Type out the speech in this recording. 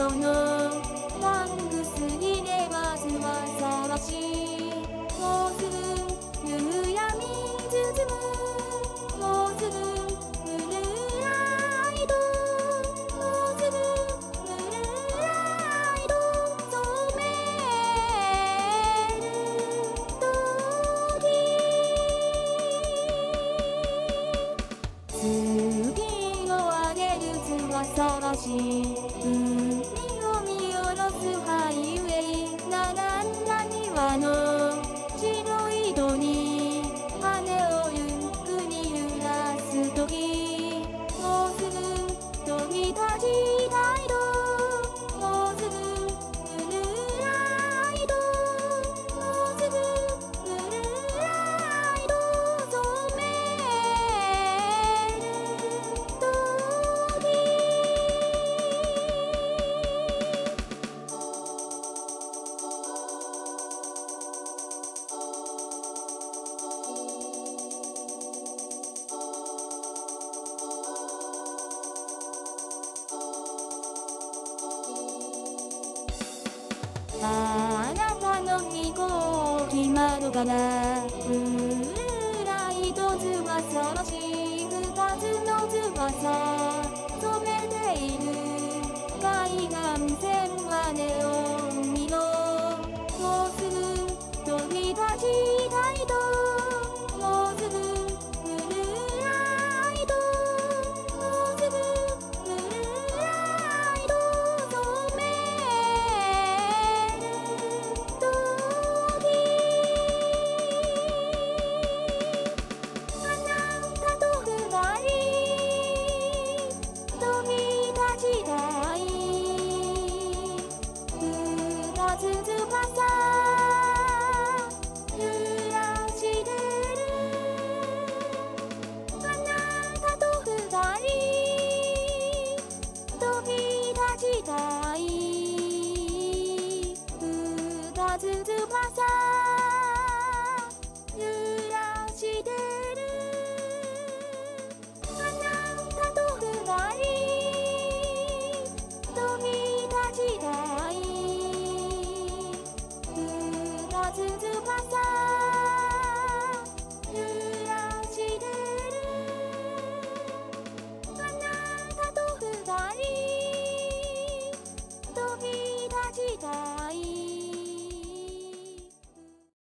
色のワングスにればずは探しもうすぐ夕闇包むもうすぐムーンライトもうすぐムーンライト染める時次を上げる翼らし海を見下ろすハイウェイ並んだ庭の白い戸に羽をゆっくり揺らす時もうすぐ飛び立ちたいともうすぐムーンライトもうすぐムーンライト染める時あなたの飛行機窓からムーンライト翼らし二つの翼染めている海岸線はネオン